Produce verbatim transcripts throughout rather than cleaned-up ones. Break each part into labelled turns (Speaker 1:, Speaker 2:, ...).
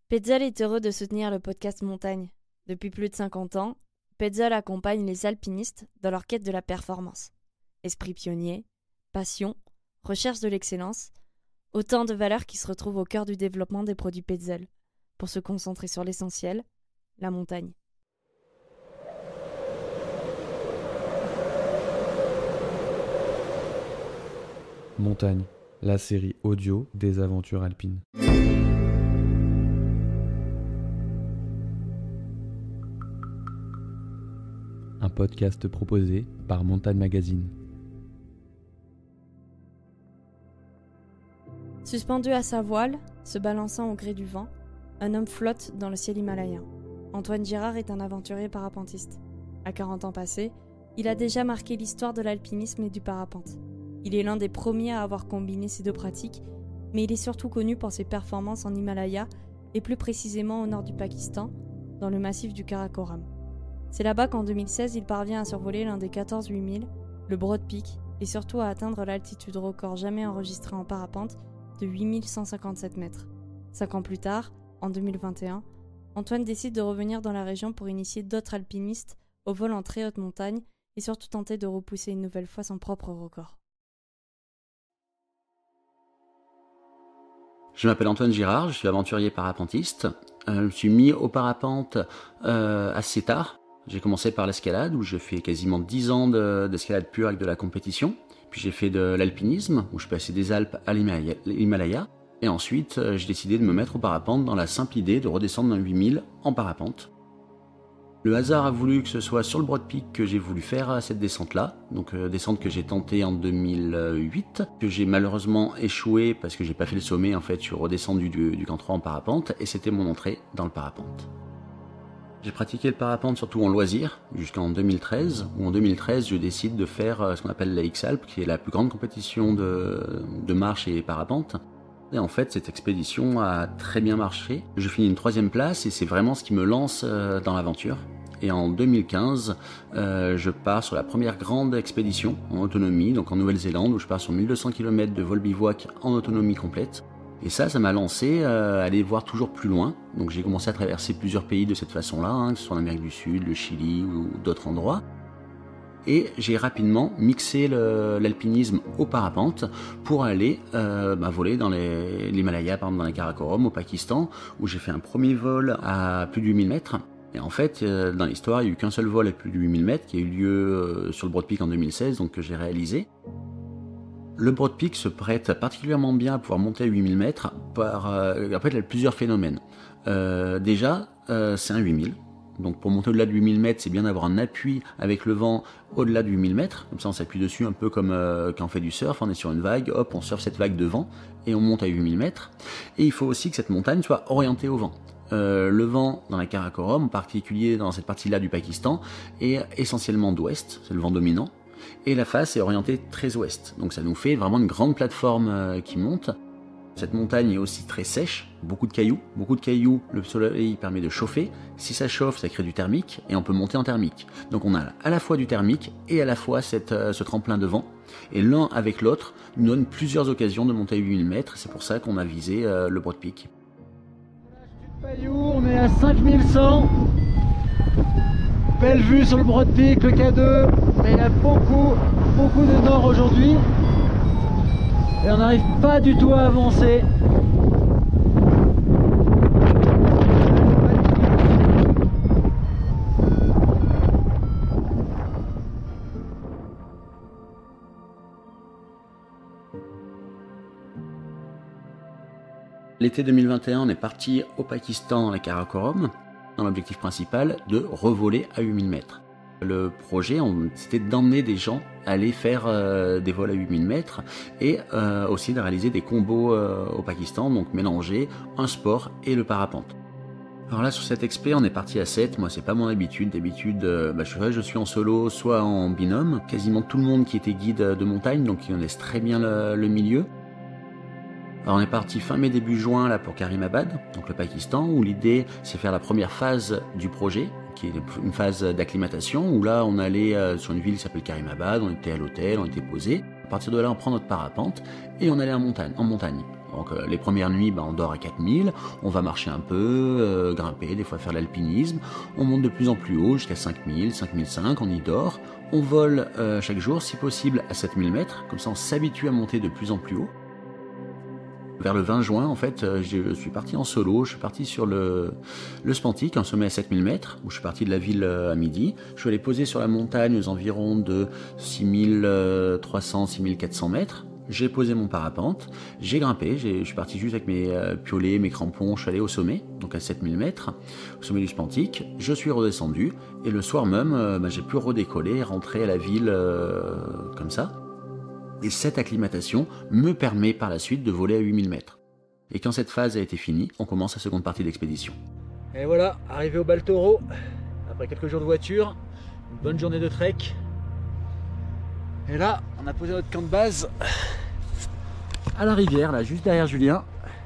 Speaker 1: Petzl est heureux de soutenir le podcast Montagne. Depuis plus de cinquante ans, Petzl accompagne les alpinistes dans leur quête de la performance. Esprit pionnier, passion, recherche de l'excellence, autant de valeurs qui se retrouvent au cœur du développement des produits Petzl, pour se concentrer sur l'essentiel, la montagne.
Speaker 2: Montagne, la série audio des aventures alpines. Un podcast proposé par Montagne Magazine.
Speaker 1: Suspendu à sa voile, se balançant au gré du vent, un homme flotte dans le ciel himalayen. Antoine Girard est un aventurier parapentiste. À quarante ans passés, il a déjà marqué l'histoire de l'alpinisme et du parapente. Il est l'un des premiers à avoir combiné ces deux pratiques, mais il est surtout connu pour ses performances en Himalaya et plus précisément au nord du Pakistan, dans le massif du Karakoram. C'est là-bas qu'en deux mille seize, il parvient à survoler l'un des quatorze huit mille, le Broad Peak, et surtout à atteindre l'altitude record jamais enregistrée en parapente de huit mille cent cinquante-sept mètres. Cinq ans plus tard, en deux mille vingt et un, Antoine décide de revenir dans la région pour initier d'autres alpinistes au vol en très haute montagne et surtout tenter de repousser une nouvelle fois son propre record.
Speaker 3: Je m'appelle Antoine Girard, je suis aventurier parapentiste. Euh, je me suis mis au parapente euh, assez tard. J'ai commencé par l'escalade, où j'ai fait quasiment dix ans de, d'escalade pure avec de la compétition. Puis j'ai fait de l'alpinisme, où je passais des Alpes à l'Himalaya. l'Himalaya. Et ensuite, euh, j'ai décidé de me mettre au parapente dans la simple idée de redescendre dans huit mille en parapente. Le hasard a voulu que ce soit sur le Broad Peak que j'ai voulu faire cette descente-là, donc euh, descente que j'ai tentée en deux mille huit, que j'ai malheureusement échoué parce que j'ai pas fait le sommet. En fait, je suis redescendu du, du camp trois en parapente et c'était mon entrée dans le parapente. J'ai pratiqué le parapente surtout en loisir jusqu'en deux mille treize, où en deux mille treize je décide de faire ce qu'on appelle la X-Alpes, qui est la plus grande compétition de, de marche et parapente. Et en fait, cette expédition a très bien marché. Je finis une troisième place et c'est vraiment ce qui me lance dans l'aventure. Et en deux mille quinze, euh, je pars sur la première grande expédition en autonomie, donc en Nouvelle-Zélande, où je pars sur mille deux cents kilomètres de vol bivouac en autonomie complète. Et ça, ça m'a lancé euh, à aller voir toujours plus loin. Donc j'ai commencé à traverser plusieurs pays de cette façon-là, hein, que ce soit en Amérique du Sud, le Chili ou d'autres endroits. Et j'ai rapidement mixé le, l'alpinisme au parapente pour aller euh, bah, voler dans les, l'Himalaya, par exemple dans les Karakoram, au Pakistan, où j'ai fait un premier vol à plus de huit mille mètres. Et en fait, euh, dans l'histoire, il n'y a eu qu'un seul vol à plus de huit mille mètres qui a eu lieu euh, sur le Broad Peak en deux mille seize, donc que j'ai réalisé. Le Broad Peak se prête particulièrement bien à pouvoir monter à huit mille mètres. Par, euh, après, il y a plusieurs phénomènes. Euh, déjà, euh, c'est un huit mille. Donc pour monter au-delà de huit mille mètres, c'est bien d'avoir un appui avec le vent au-delà de huit mille mètres. Comme ça, on s'appuie dessus un peu comme euh, quand on fait du surf. On est sur une vague, hop, on surfe cette vague de vent et on monte à huit mille mètres. Et il faut aussi que cette montagne soit orientée au vent. Euh, le vent dans la Karakoram, en particulier dans cette partie-là du Pakistan, est essentiellement d'ouest, c'est le vent dominant. Et la face est orientée très ouest. Donc ça nous fait vraiment une grande plateforme euh, qui monte. Cette montagne est aussi très sèche, beaucoup de cailloux. Beaucoup de cailloux, le soleil permet de chauffer. Si ça chauffe, ça crée du thermique et on peut monter en thermique. Donc on a à la fois du thermique et à la fois cette, euh, ce tremplin de vent. Et l'un avec l'autre nous donne plusieurs occasions de monter à huit mille mètres. C'est pour ça qu'on a visé euh, le Broad Peak.
Speaker 4: Payou, on est à cinq mille cent. Belle vue sur le Broad Peak, le K deux. Mais il y a beaucoup, beaucoup de nord aujourd'hui. Et on n'arrive pas du tout à avancer.
Speaker 3: L'été deux mille vingt et un, on est parti au Pakistan, dans les Karakoram, dans l'objectif principal de revoler à huit mille mètres. Le projet, on, c'était d'emmener des gens à aller faire euh, des vols à huit mille mètres et euh, aussi de réaliser des combos euh, au Pakistan, donc mélanger un sport et le parapente. Alors là, sur cette expé, on est parti à sept. Moi, c'est pas mon habitude. D'habitude, euh, bah, je, je suis en solo, soit en binôme. Quasiment tout le monde qui était guide de montagne, donc ils connaissent très bien le, le milieu. Alors on est parti fin mai, début juin là pour Karimabad, donc le Pakistan, où l'idée c'est faire la première phase du projet, qui est une phase d'acclimatation, où là on allait euh, sur une ville qui s'appelle Karimabad, on était à l'hôtel, on était posé. À partir de là on prend notre parapente et on allait en montagne. En montagne. Donc euh, les premières nuits, bah, on dort à quatre mille, on va marcher un peu, euh, grimper, des fois faire de l'alpinisme, on monte de plus en plus haut jusqu'à cinq mille, cinq mille cinq, on y dort, on vole euh, chaque jour, si possible à sept mille mètres, comme ça on s'habitue à monter de plus en plus haut. Vers le vingt juin, en fait, je suis parti en solo, je suis parti sur le, le Spantik, un sommet à sept mille mètres, où je suis parti de la ville à midi. Je suis allé poser sur la montagne aux environs de six mille trois cents, six mille quatre cents mètres. J'ai posé mon parapente, j'ai grimpé, je suis parti juste avec mes euh, piolets, mes crampons, je suis allé au sommet, donc à sept mille mètres, au sommet du Spantik. Je suis redescendu, et le soir même, euh, bah, j'ai pu redécoller et rentrer à la ville euh, comme ça. Et cette acclimatation me permet par la suite de voler à huit mille mètres. Et quand cette phase a été finie, on commence la seconde partie d'expédition.
Speaker 4: Et voilà, arrivé au Baltoro, après quelques jours de voiture, une bonne journée de trek. Et là, on a posé notre camp de base à la rivière, là, juste derrière Julien.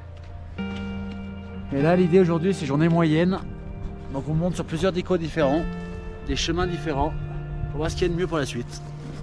Speaker 4: Et là, l'idée aujourd'hui, c'est journée moyenne. Donc on monte sur plusieurs décos différents, des chemins différents, pour voir ce qu'il y a de mieux pour la suite.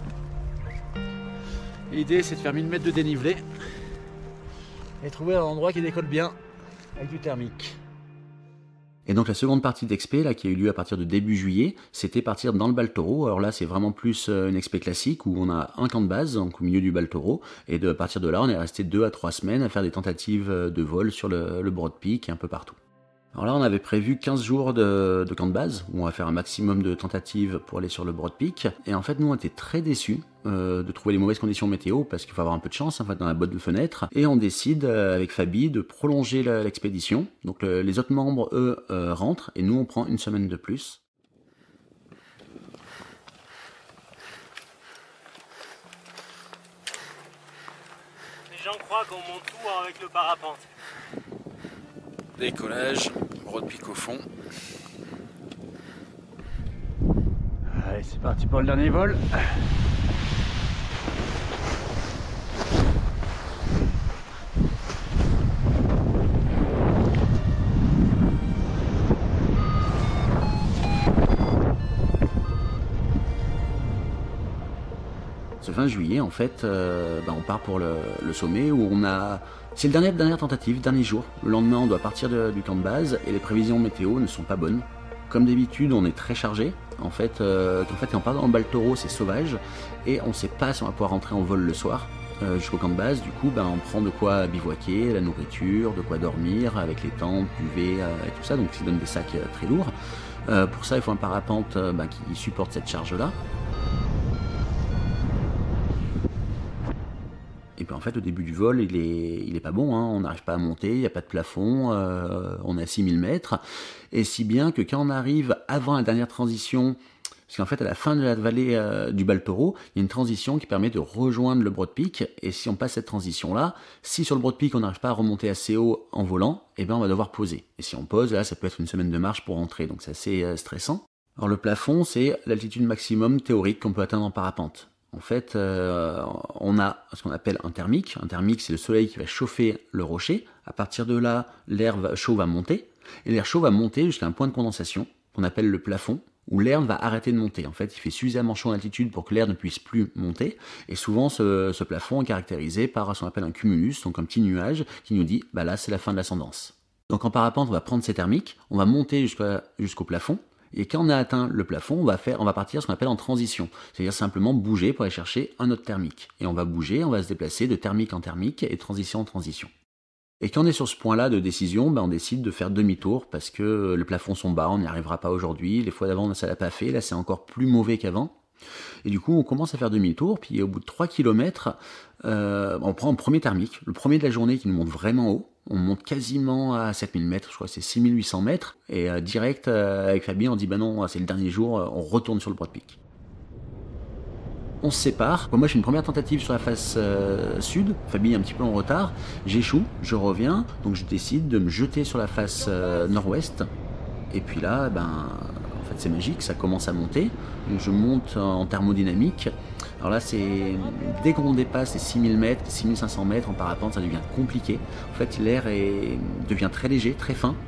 Speaker 4: L'idée, c'est de faire mille mètres de dénivelé et trouver un endroit qui décolle bien avec du thermique.
Speaker 3: Et donc la seconde partie d'expé, là, qui a eu lieu à partir de début juillet, c'était partir dans le Baltoro. Alors là, c'est vraiment plus une expé classique où on a un camp de base, donc au milieu du Baltoro, et de, à partir de là, on est resté deux à trois semaines à faire des tentatives de vol sur le, le Broad Peak et un peu partout. Alors là, on avait prévu quinze jours de, de camp de base, où on va faire un maximum de tentatives pour aller sur le Broad Peak. Et en fait, nous, on était très déçus euh, de trouver les mauvaises conditions météo, parce qu'il faut avoir un peu de chance en fait, dans la botte de fenêtre. Et on décide, euh, avec Fabi, de prolonger l'expédition. Donc le, les autres membres, eux, euh, rentrent, et nous, on prend une semaine de plus.
Speaker 5: Les gens croient qu'on monte tout avec le parapente.
Speaker 2: Décollage, Broad Peak au fond.
Speaker 4: Allez, c'est parti pour le dernier vol.
Speaker 3: Ce vingt juillet, en fait, euh, bah, on part pour le, le sommet où on a... C'est le dernier dernière tentative, dernier jour. Le lendemain, on doit partir de, du camp de base et les prévisions météo ne sont pas bonnes. Comme d'habitude, on est très chargé. En fait, euh, en fait, quand on part dans le Baltoro, c'est sauvage et on ne sait pas si on va pouvoir rentrer en vol le soir euh, jusqu'au camp de base. Du coup, bah, on prend de quoi bivouaquer, la nourriture, de quoi dormir avec les tentes, duvet euh, et tout ça. Donc, ça donne des sacs euh, très lourds. Euh, pour ça, il faut un parapente euh, bah, qui supporte cette charge-là. Et puis en fait, au début du vol, il est, il est pas bon, hein. On n'arrive pas à monter, il n'y a pas de plafond, euh, on est à six mille mètres. Et si bien que quand on arrive avant la dernière transition, parce qu'en fait, à la fin de la vallée euh, du Baltoro, il y a une transition qui permet de rejoindre le Broad Peak. Et si on passe cette transition-là, si sur le Broad Peak, on n'arrive pas à remonter assez haut en volant, eh ben on va devoir poser. Et si on pose, là, ça peut être une semaine de marche pour rentrer, donc c'est assez euh, stressant. Alors le plafond, c'est l'altitude maximum théorique qu'on peut atteindre en parapente. En fait, euh, on a ce qu'on appelle un thermique. Un thermique, c'est le soleil qui va chauffer le rocher. À partir de là, l'air chaud va monter. Et l'air chaud va monter jusqu'à un point de condensation, qu'on appelle le plafond, où l'air va arrêter de monter. En fait, il fait suffisamment chaud en altitude pour que l'air ne puisse plus monter. Et souvent, ce, ce plafond est caractérisé par ce qu'on appelle un cumulus, donc un petit nuage qui nous dit, bah là, c'est la fin de l'ascendance. Donc en parapente, on va prendre ces thermiques, on va monter jusqu'à, jusqu'au plafond. Et quand on a atteint le plafond, on va, faire, on va partir ce qu'on appelle en transition. C'est-à-dire simplement bouger pour aller chercher un autre thermique. Et on va bouger, on va se déplacer de thermique en thermique et de transition en transition. Et quand on est sur ce point-là de décision, ben on décide de faire demi-tour parce que les plafonds sont bas, on n'y arrivera pas aujourd'hui. Les fois d'avant, ça l'a pas fait. Là, c'est encore plus mauvais qu'avant. Et du coup, on commence à faire demi-tour. Puis au bout de trois kilomètres, euh, on prend un premier thermique, le premier de la journée qui nous monte vraiment haut. On monte quasiment à sept mille mètres, je crois que c'est six mille huit cents mètres. Et euh, direct, euh, avec Fabi, on dit, bah non, c'est le dernier jour, on retourne sur le Broad Peak. On se sépare. Moi, je fais une première tentative sur la face euh, sud. Fabi est un petit peu en retard. J'échoue, je reviens. Donc, je décide de me jeter sur la face euh, nord-ouest. Et puis là, ben, en fait, c'est magique, ça commence à monter. Donc, je monte en thermodynamique. Alors là, c'est dès qu'on dépasse les six mille mètres, six mille cinq cents mètres en parapente, ça devient compliqué. En fait, l'air est... devient très léger, très fin.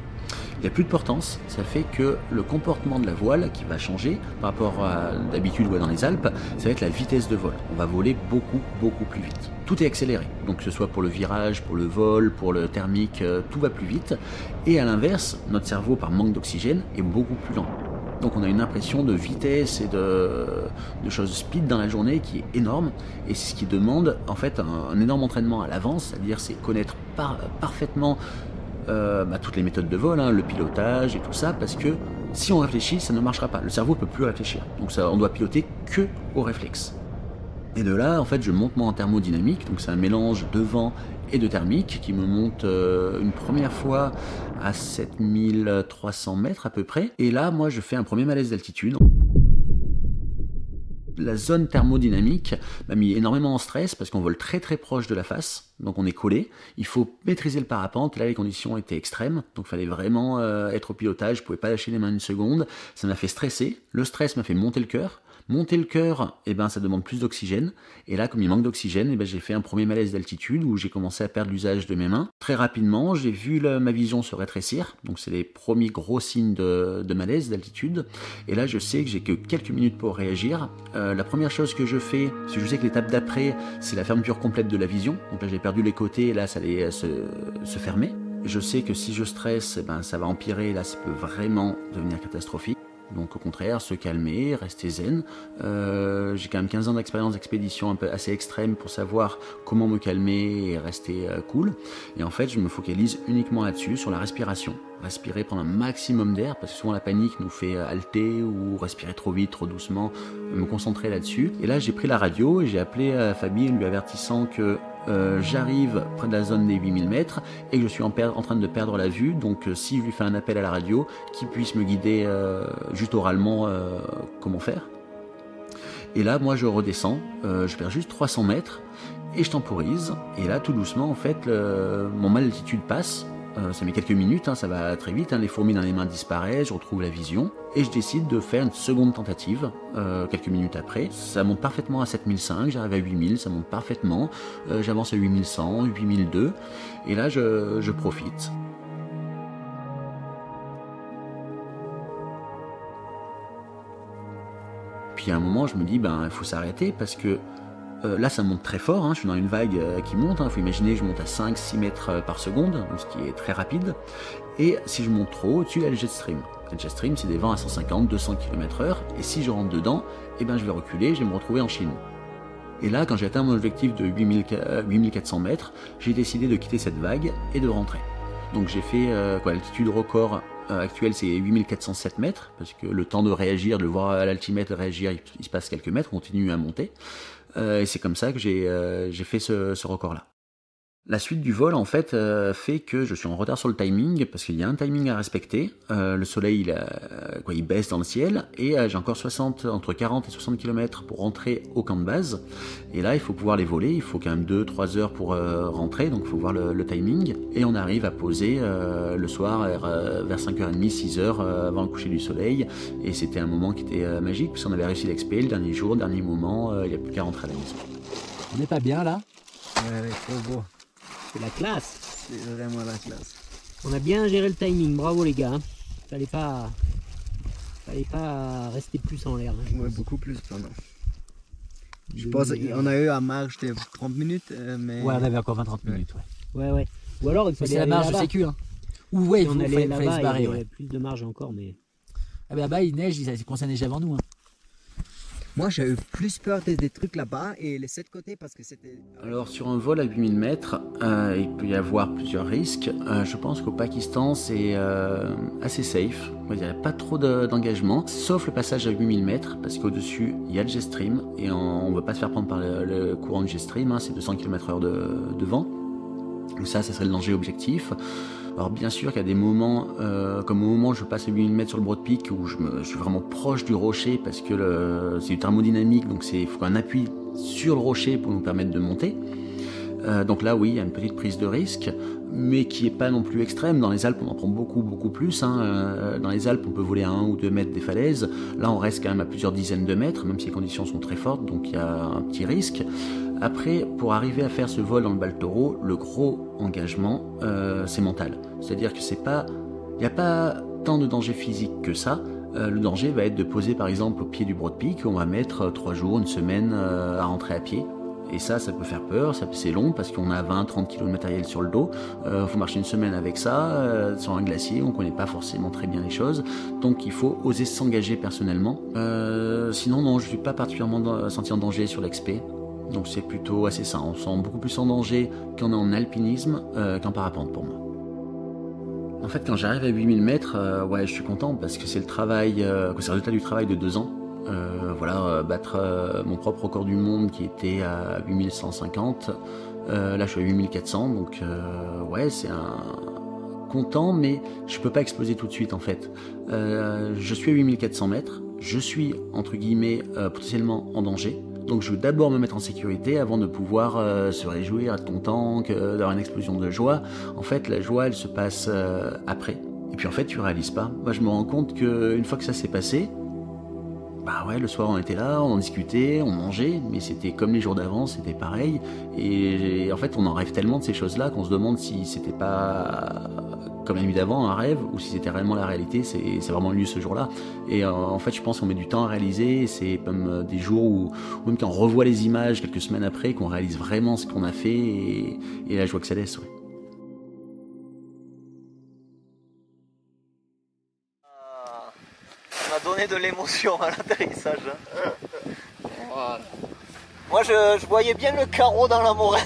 Speaker 3: Il n'y a plus de portance, ça fait que le comportement de la voile qui va changer par rapport à d'habitude ou dans les Alpes, ça va être la vitesse de vol. On va voler beaucoup, beaucoup plus vite. Tout est accéléré, donc que ce soit pour le virage, pour le vol, pour le thermique, tout va plus vite. Et à l'inverse, notre cerveau, par manque d'oxygène, est beaucoup plus lent. Donc on a une impression de vitesse et de, de choses speed dans la journée qui est énorme, et c'est ce qui demande en fait un, un énorme entraînement à l'avance, c'est-à-dire c'est connaître par, parfaitement euh, bah, toutes les méthodes de vol, hein, le pilotage et tout ça, parce que si on réfléchit, ça ne marchera pas. Le cerveau ne peut plus réfléchir, donc ça, on doit piloter que au réflexe. Et de là, en fait, je monte moi en thermodynamique, donc c'est un mélange de vent et de thermique qui me monte euh, une première fois à sept mille trois cents mètres à peu près. Et là, moi, je fais un premier malaise d'altitude. La zone thermodynamique m'a mis énormément en stress parce qu'on vole très très proche de la face, donc on est collé. Il faut maîtriser le parapente, là les conditions étaient extrêmes, donc il fallait vraiment euh, être au pilotage, je ne pouvais pas lâcher les mains une seconde. Ça m'a fait stresser, le stress m'a fait monter le cœur. Monter le cœur, eh ben, ça demande plus d'oxygène. Et là, comme il manque d'oxygène, eh ben, j'ai fait un premier malaise d'altitude où j'ai commencé à perdre l'usage de mes mains. Très rapidement, j'ai vu la, ma vision se rétrécir. Donc, c'est les premiers gros signes de, de malaise d'altitude. Et là, je sais que j'ai que quelques minutes pour réagir. Euh, la première chose que je fais, parce que je sais que l'étape d'après, c'est la fermeture complète de la vision. Donc là, j'ai perdu les côtés et là, ça allait se, se fermer. Je sais que si je stresse, eh ben, ça va empirer. Et là, ça peut vraiment devenir catastrophique. Donc au contraire, se calmer, rester zen. Euh, j'ai quand même quinze ans d'expérience d'expédition un peu assez extrême pour savoir comment me calmer et rester euh, cool. Et en fait, je me focalise uniquement là-dessus, sur la respiration. Respirer, prendre un maximum d'air, parce que souvent la panique nous fait halter ou respirer trop vite, trop doucement, me concentrer là-dessus. Et là, j'ai pris la radio et j'ai appelé euh, Fabi en lui avertissant que Euh, j'arrive près de la zone des huit mille mètres et que je suis en, en train de perdre la vue, donc euh, si je lui fais un appel à la radio, qu'il puisse me guider euh, juste oralement euh, comment faire. Et là, moi je redescends, euh, je perds juste trois cents mètres et je temporise, et là tout doucement en fait le, mon mal d'altitude passe. Euh, ça met quelques minutes, hein, ça va très vite, hein, les fourmis dans les mains disparaissent, je retrouve la vision, et je décide de faire une seconde tentative, euh, quelques minutes après. Ça monte parfaitement à sept mille cinq, j'arrive à huit mille, ça monte parfaitement, euh, j'avance à huit mille cent, huit mille deux, et là je, je profite. Puis à un moment je me dis, ben il faut s'arrêter, parce que Euh, là ça monte très fort, hein, je suis dans une vague euh, qui monte, il hein, faut imaginer que je monte à cinq six mètres euh, par seconde, donc ce qui est très rapide, et si je monte trop haut, au-dessus il y a le jet stream. Le jet stream c'est des vents à cent cinquante à deux cents kilomètres heure, et si je rentre dedans, eh ben, je vais reculer, je vais me retrouver en Chine. Et là quand j'ai atteint mon objectif de huit mille quatre cents mètres, j'ai décidé de quitter cette vague et de rentrer. Donc j'ai fait, euh, quoi, l'altitude record euh, actuelle c'est huit mille quatre cent sept mètres, parce que le temps de réagir, de le voir à l'altimètre réagir, il, il se passe quelques mètres, on continue à monter. Euh, et c'est comme ça que j'ai euh, j'ai fait ce, ce record-là. La suite du vol, en fait, euh, fait que je suis en retard sur le timing, parce qu'il y a un timing à respecter. Euh, le soleil, il, a, quoi, il baisse dans le ciel, et euh, j'ai encore soixante, entre quarante et soixante kilomètres pour rentrer au camp de base. Et là, il faut pouvoir les voler, il faut quand même deux trois heures pour euh, rentrer, donc il faut voir le, le timing. Et on arrive à poser euh, le soir vers, vers cinq heures trente, six heures euh, avant le coucher du soleil. Et c'était un moment qui était euh, magique, parce qu'on avait réussi l'expé, le dernier jour, le dernier moment, euh, il n'y a plus qu'à rentrer à la maison.
Speaker 6: On n'est pas bien là?
Speaker 7: Ouais, ouais, trop beau.
Speaker 6: C'est la classe.
Speaker 7: C'est vraiment la classe.
Speaker 6: On a bien géré le timing, bravo les gars. Fallait pas, fallait pas rester plus en l'air.
Speaker 7: Ouais, beaucoup plus pendant. Je pense qu'on a eu à marge de trente minutes, euh, mais...
Speaker 6: Ouais, on avait encore vingt à trente minutes, ouais. Ouais, ouais. Ou alors il fallait
Speaker 8: c'est la marge de sécu, hein. Ou ouais, il faut,
Speaker 6: on allait
Speaker 8: fallait,
Speaker 6: là-bas,
Speaker 8: fallait se barrer,
Speaker 6: il y
Speaker 8: ouais.
Speaker 6: avait plus de marge encore, mais...
Speaker 8: Ah bah là-bas, il neige, il commence à neiger avant nous, hein.
Speaker 7: Moi, j'ai eu plus peur des, des trucs là-bas et les sept côtés parce que c'était...
Speaker 3: Alors sur un vol à huit mille mètres, euh, il peut y avoir plusieurs risques. Euh, je pense qu'au Pakistan, c'est euh, assez safe. Il n'y a pas trop de, d'engagement, sauf le passage à huit mille mètres, parce qu'au-dessus, il y a le jet stream, et on ne veut pas se faire prendre par le, le courant du jet stream, hein, c'est deux cents kilomètres heure de, de vent. Donc ça, ça serait le danger objectif. Alors bien sûr qu'il y a des moments, euh, comme au moment où je passe à huit mille mètres sur le Broad Peak, où je, me, je suis vraiment proche du rocher, parce que le, c'est du thermodynamique, donc il faut un appui sur le rocher pour nous permettre de monter. Euh, donc là, oui, il y a une petite prise de risque, mais qui n'est pas non plus extrême. Dans les Alpes, on en prend beaucoup, beaucoup plus. Hein. Euh, dans les Alpes, on peut voler à un ou deux mètres des falaises. Là, on reste quand même à plusieurs dizaines de mètres, même si les conditions sont très fortes, donc il y a un petit risque. Après, pour arriver à faire ce vol dans le Baltoro, le gros engagement, euh, c'est mental. C'est-à-dire que c'est pas Il n'y a pas tant de danger physique que ça. Euh, le danger va être de poser par exemple au pied du Broad Peak, où on va mettre euh, trois jours, une semaine euh, à rentrer à pied. Et ça, ça peut faire peur, ça, c'est long parce qu'on a vingt à trente kilos de matériel sur le dos. Il euh, faut marcher une semaine avec ça, euh, sur un glacier, on ne connaît pas forcément très bien les choses. Donc il faut oser s'engager personnellement. Euh, sinon, non, je ne suis pas particulièrement senti en danger sur l'expé. Donc c'est plutôt assez sain. On se sent beaucoup plus en danger quand on est en alpinisme euh, qu'en parapente pour moi. En fait, quand j'arrive à huit mille mètres, euh, ouais, je suis content parce que c'est le travail, euh, c'est le résultat du travail de deux ans. Euh, voilà, euh, battre euh, mon propre record du monde qui était à huit mille cent cinquante. Euh, là, je suis à huit mille quatre cents, donc euh, ouais, c'est un content, mais je peux pas exploser tout de suite en fait. Euh, je suis à huit mille quatre cents mètres, je suis entre guillemets euh, potentiellement en danger. Donc je veux d'abord me mettre en sécurité avant de pouvoir euh, se réjouir, être content, que, d'avoir une explosion de joie. En fait, la joie, elle se passe euh, après. Et puis en fait, tu réalises pas. Moi, je me rends compte qu'une fois que ça s'est passé, bah ouais, le soir on était là, on en discutait, on mangeait, mais c'était comme les jours d'avant, c'était pareil. Et, et en fait, on en rêve tellement de ces choses-là qu'on se demande si c'était pas comme la nuit d'avant, un rêve, ou si c'était réellement la réalité, c'est, c'est vraiment eu ce jour-là. Et euh, en fait, je pense qu'on met du temps à réaliser, c'est comme euh, des jours où, où même quand on revoit les images quelques semaines après, qu'on réalise vraiment ce qu'on a fait, et, et la joie que ça laisse, ouais.
Speaker 9: On a donné de l'émotion à l'atterrissage. Voilà. Moi, je, je voyais bien le carreau dans la moraine.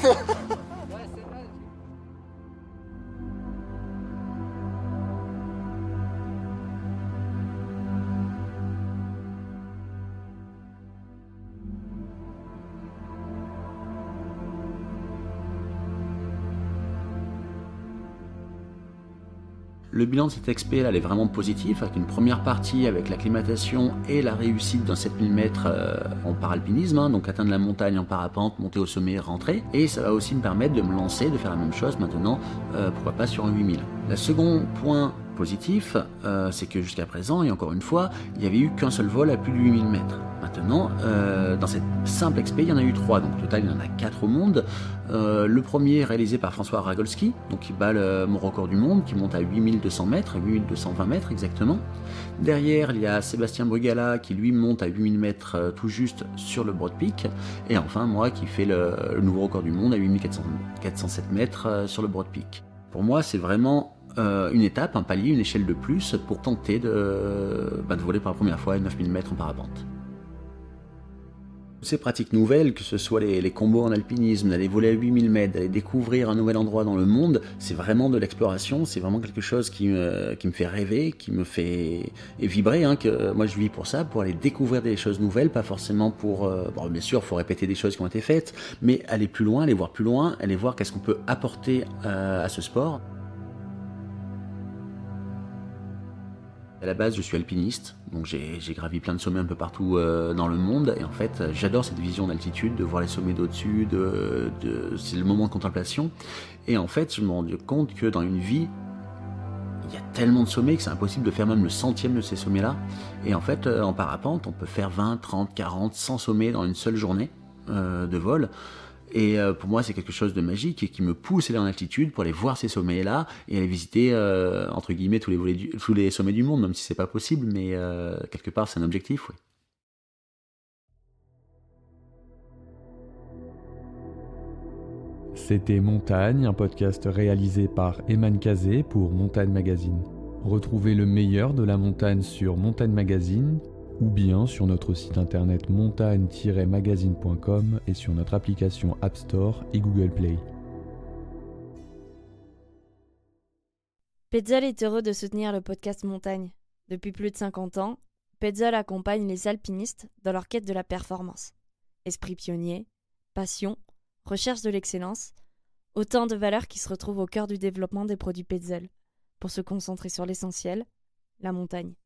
Speaker 3: Le bilan de cette expé, là, elle est vraiment positif, avec une première partie avec l'acclimatation et la réussite d'un sept mille mètres euh, en paralpinisme, hein, donc atteindre la montagne en parapente, monter au sommet, rentrer. Et ça va aussi me permettre de me lancer, de faire la même chose maintenant, euh, pourquoi pas sur un huit mille. Le second point positif, euh, c'est que jusqu'à présent, et encore une fois, il n'y avait eu qu'un seul vol à plus de huit mille mètres. Maintenant, euh, dans cette simple expé, il y en a eu trois, donc au total il y en a quatre au monde. Euh, le premier réalisé par François Ragolski, donc qui bat le, mon record du monde, qui monte à huit mille deux cents mètres, huit mille deux cent vingt mètres exactement. Derrière, il y a Sébastien Brugala qui lui monte à huit mille mètres euh, tout juste sur le Broad Peak. Et enfin, moi qui fais le, le nouveau record du monde à huit mille quatre cent sept mètres euh, sur le Broad Peak. Pour moi, c'est vraiment Euh, une étape, un palier, une échelle de plus pour tenter de, bah, de voler pour la première fois à neuf mille mètres en parapente. Ces pratiques nouvelles, que ce soit les, les combos en alpinisme, d'aller voler à huit mille mètres, d'aller découvrir un nouvel endroit dans le monde, c'est vraiment de l'exploration, c'est vraiment quelque chose qui me, qui me fait rêver, qui me fait et vibrer, hein, que moi je vis pour ça, pour aller découvrir des choses nouvelles, pas forcément pour... Euh, bon, bien sûr, il faut répéter des choses qui ont été faites, mais aller plus loin, aller voir plus loin, aller voir qu'est-ce qu'on peut apporter euh, à ce sport. À la base, je suis alpiniste, donc j'ai, j'ai gravi plein de sommets un peu partout euh, dans le monde, et en fait, j'adore cette vision d'altitude, de voir les sommets d'au-dessus, de, de, c'est le moment de contemplation, et en fait, je me rends compte que dans une vie, il y a tellement de sommets que c'est impossible de faire même le centième de ces sommets-là, et en fait, euh, en parapente, on peut faire vingt, trente, quarante, cent sommets dans une seule journée euh, de vol. Et euh, pour moi, c'est quelque chose de magique et qui me pousse à aller en altitude pour aller voir ces sommets-là et aller visiter, euh, entre guillemets, tous les, volets du, tous les sommets du monde, même si c'est pas possible, mais euh, quelque part, c'est un objectif, oui.
Speaker 2: C'était Montagne, un podcast réalisé par Eman Kazé pour Montagne Magazine. Retrouvez le meilleur de la montagne sur Montagne Magazine ou bien sur notre site internet montagne tiret magazine point com et sur notre application App Store et Google Play.
Speaker 1: Petzl est heureux de soutenir le podcast Montagne. Depuis plus de cinquante ans, Petzl accompagne les alpinistes dans leur quête de la performance. Esprit pionnier, passion, recherche de l'excellence, autant de valeurs qui se retrouvent au cœur du développement des produits Petzl, pour se concentrer sur l'essentiel, la montagne.